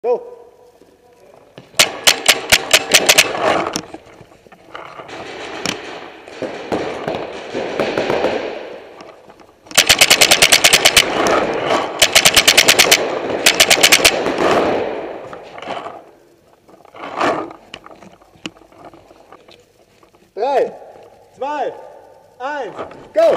Go! 3, 2, 1, go!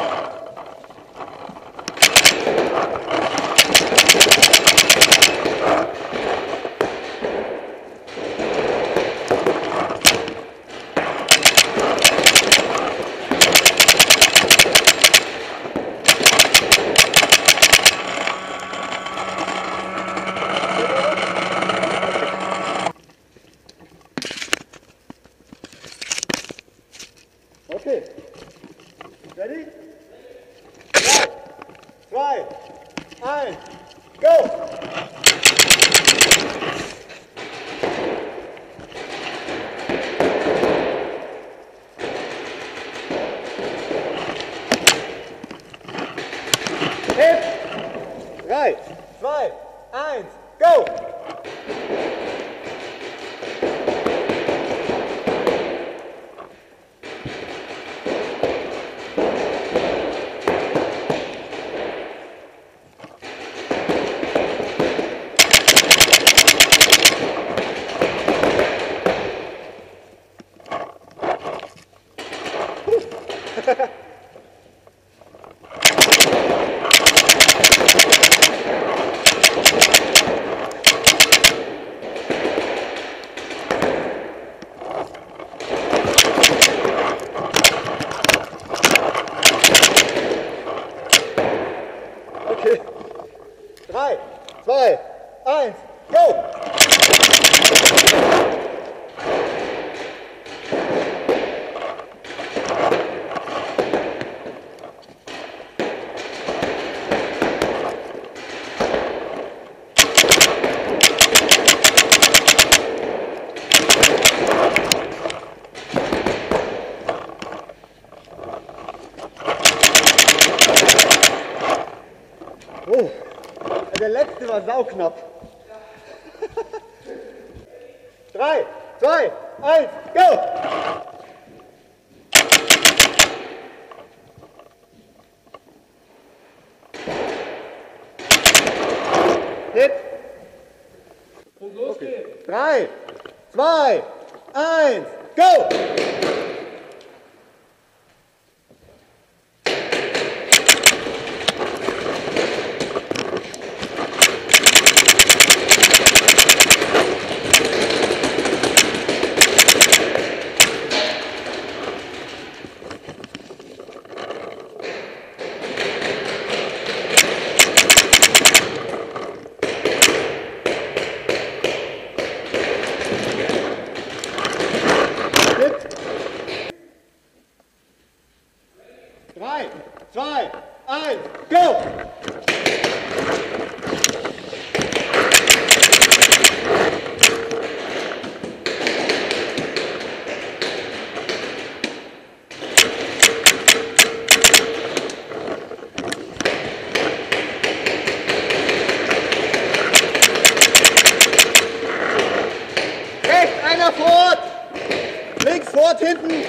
Okay. Ready? 3, 2, 1, go! Hip! 3, 2, 1, go! Okay. 3, 2, 1, go! Oh, der letzte war sauknapp. 3, 2, 1, go! Hit! Und los geht's! 3, 2, 1, go! Hit! 3, 2, 1, go! Rechts, einer fort! Links, fort, hinten!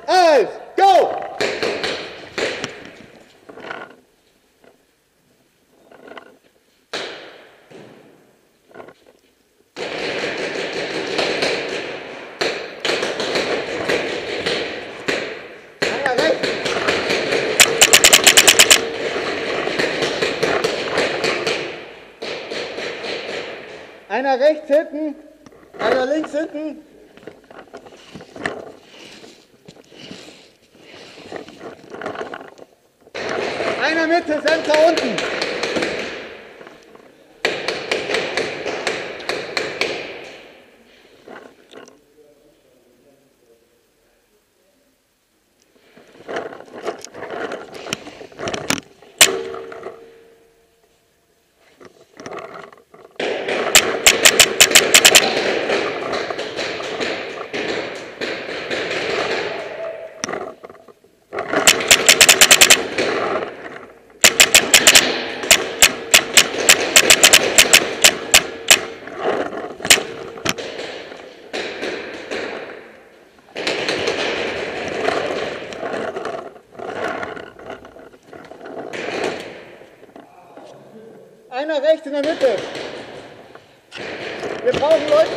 1, go! Einer rechts hinten, einer links hinten. Einer Mitte, Center unten. Einer rechts in der Mitte. Wir brauchen Leute.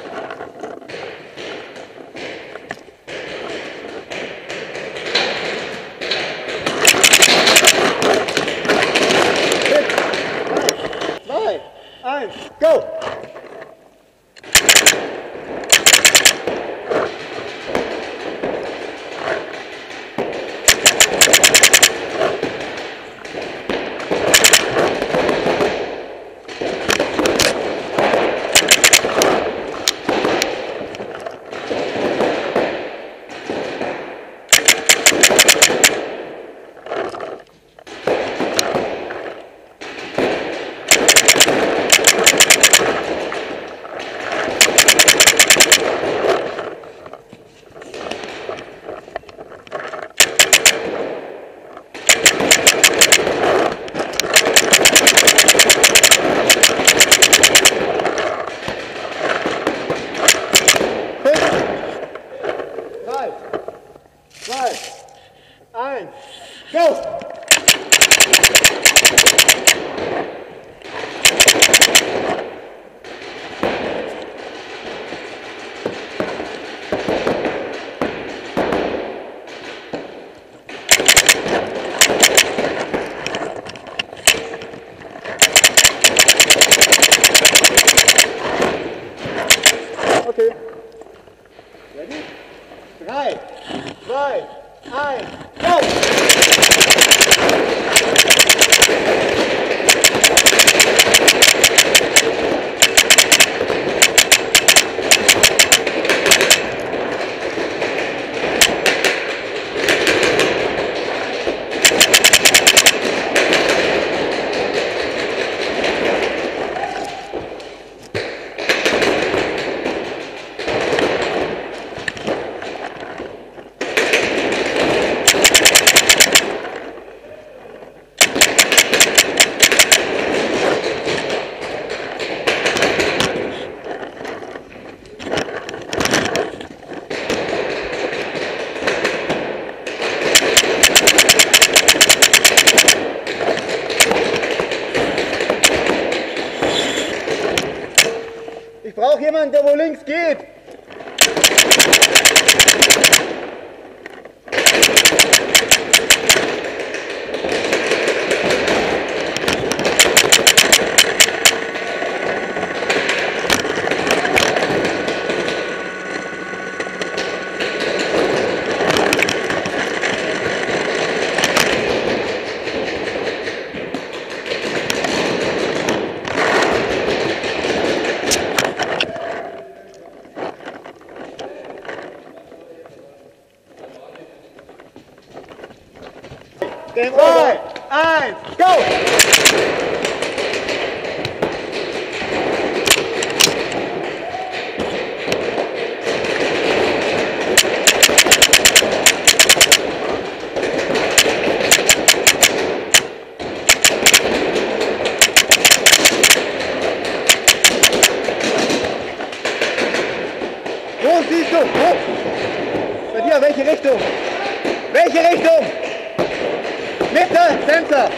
Drei, zwei, eins, go! Zwei, eins, go! Okay. Ready? 3, 2, 1, go! Ich brauche jemanden, der wo links geht. Game 3, 1, go! Wo siehst du? Wo? Bei dir Fenster, welche Richtung? Welche Richtung? Mitte, Fenster.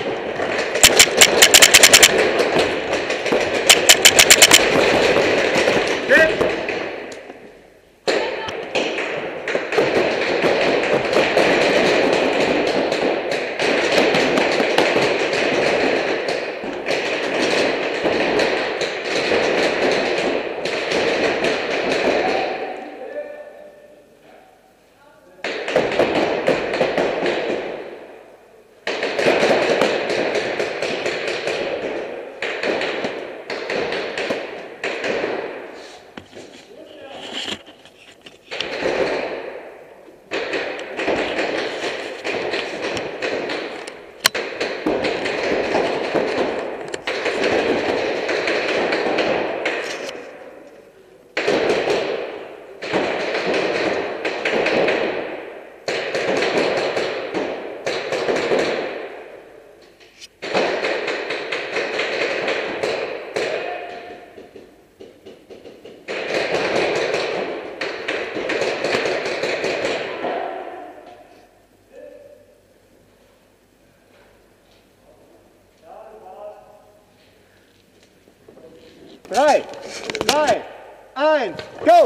Drei, zwei, eins, go!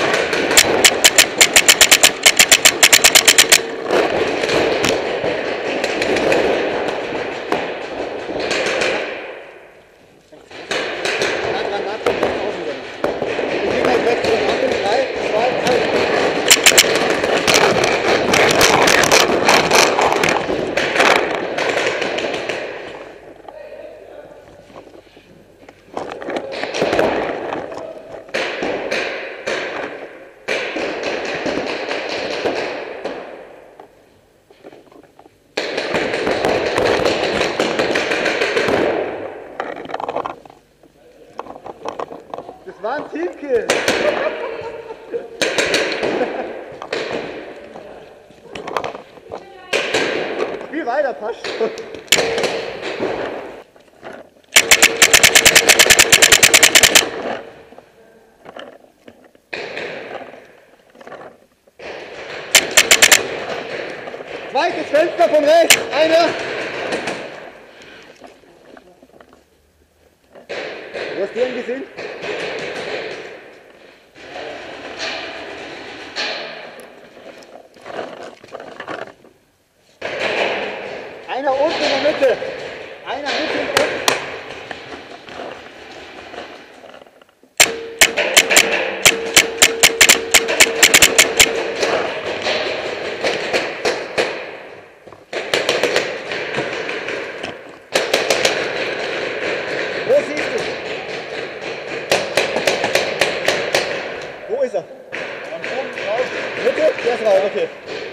Das war ein Teamkill. Spiel weiter, passt schon. Zweites Fenster von rechts, einer. Wo hast du ihn gesehen? Einer unten in der Mitte. Einer Mitte und unten. Wo siehst du? Wo ist er? Am Boden raus. Mitte? Der ist raus, okay.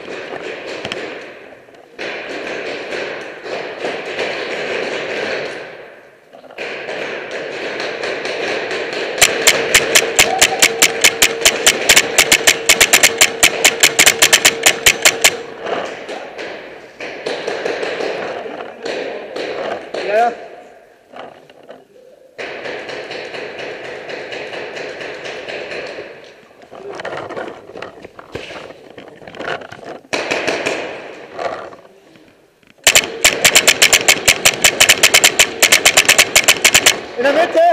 Ja. In der Mitte.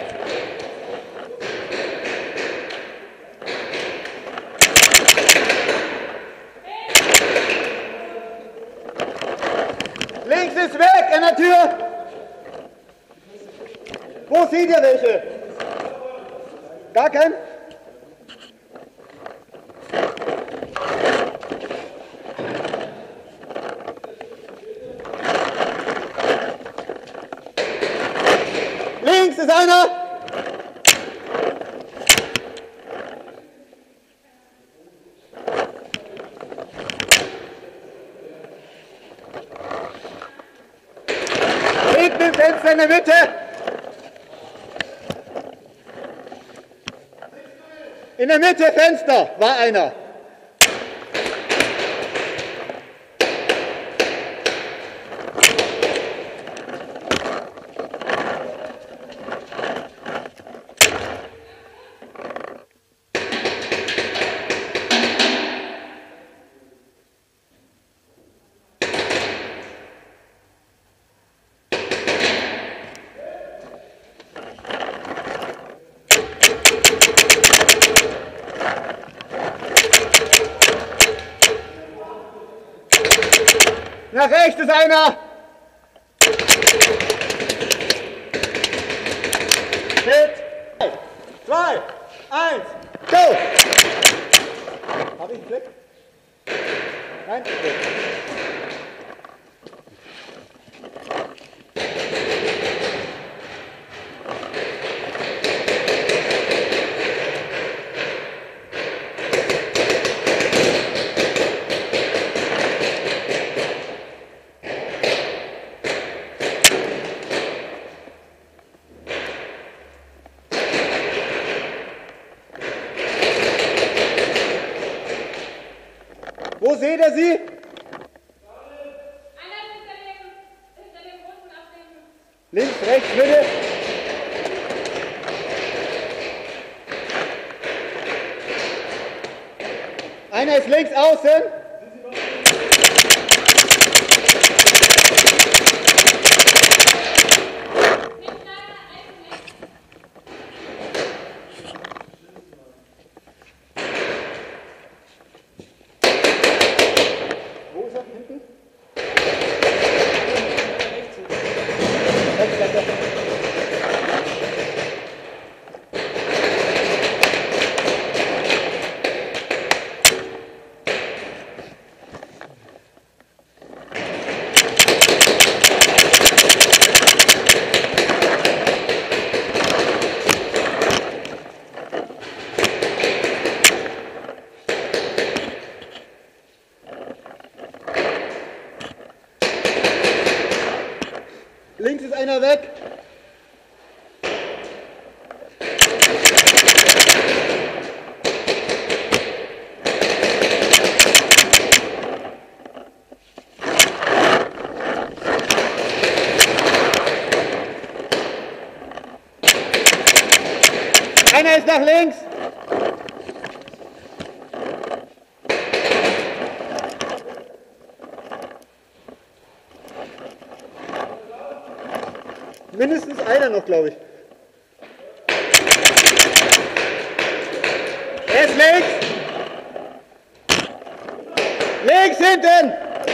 Links ist weg an der Tür. Wo seht ihr welche? Gar kein? Links ist einer. Hinten im Fenster in der Mitte. In der Mitte Fenster war einer. Nach rechts ist einer. Hit. 3, 2, 1, go! Hab ich einen Fleck? Nein? Okay. Wo seht ihr sie? Einer hinter dem Boden auf dem... Links, rechts, Mitte. Einer ist links außen. Wo ist er? Hinten? Rechts, rechts. Links ist einer weg. Einer ist nach links. Mindestens einer noch, glaube ich. Er ist links. Links hinten.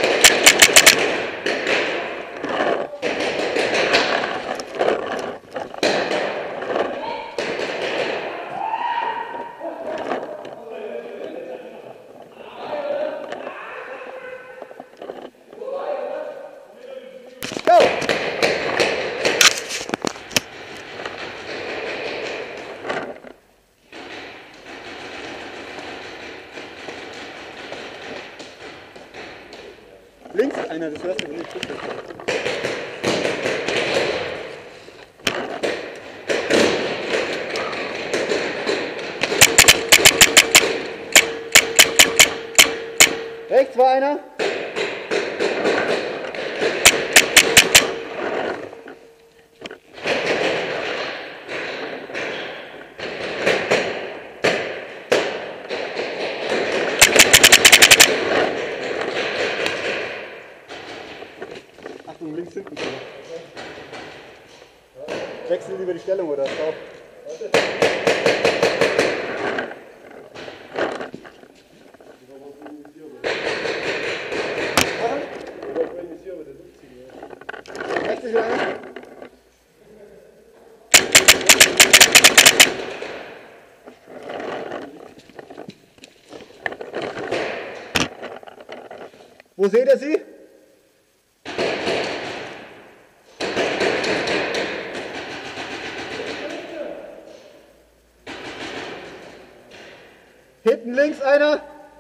Go. Links einer, das hörst du nicht. Rechts war einer. Achtung, links hinten. Wechseln lieber die Stellung oder schau. Rechts ist wieder einer. Wo seht ihr sie? Hinten links einer.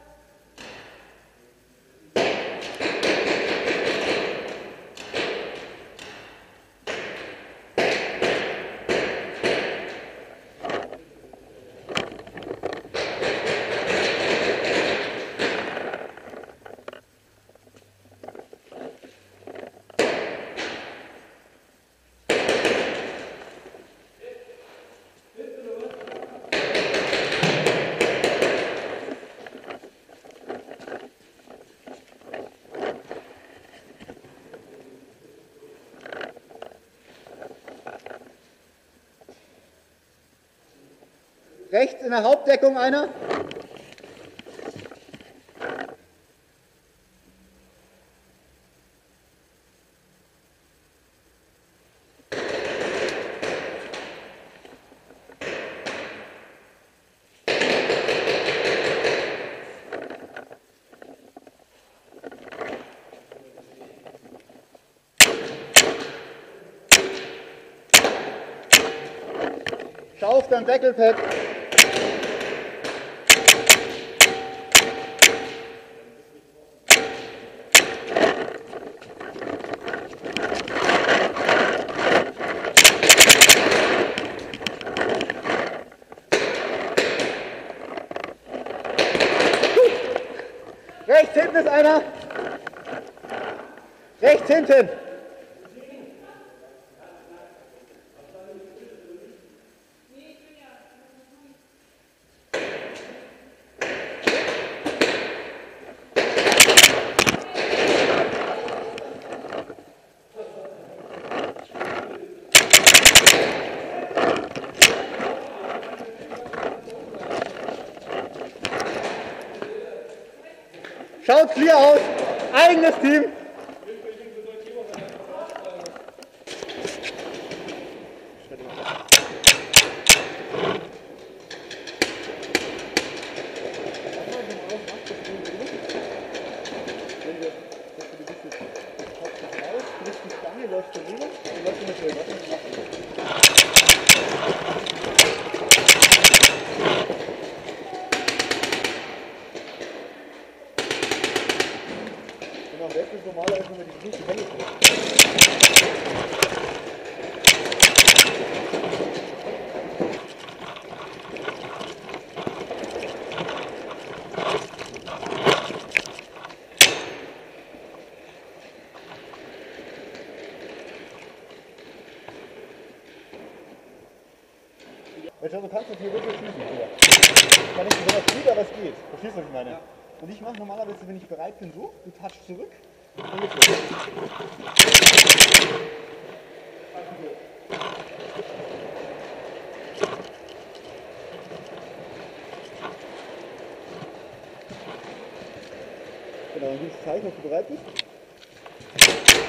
Rechts in der Hauptdeckung einer. Schau auf dein Deckelpad. Rechts hinten ist einer. Rechts hinten. Schaut clear aus. Eigenes Team. Das ist normalerweise, wenn wir die große Welle kommen. Du kannst das hier wirklich schießen. Kann nicht besonders gut, aber es geht. Verstehst du, was ich meine? Und ich mache normalerweise, wenn ich bereit bin, so, du touchst zurück und jetzt los. Genau, und dieses Zeichen, ob du bereit bist.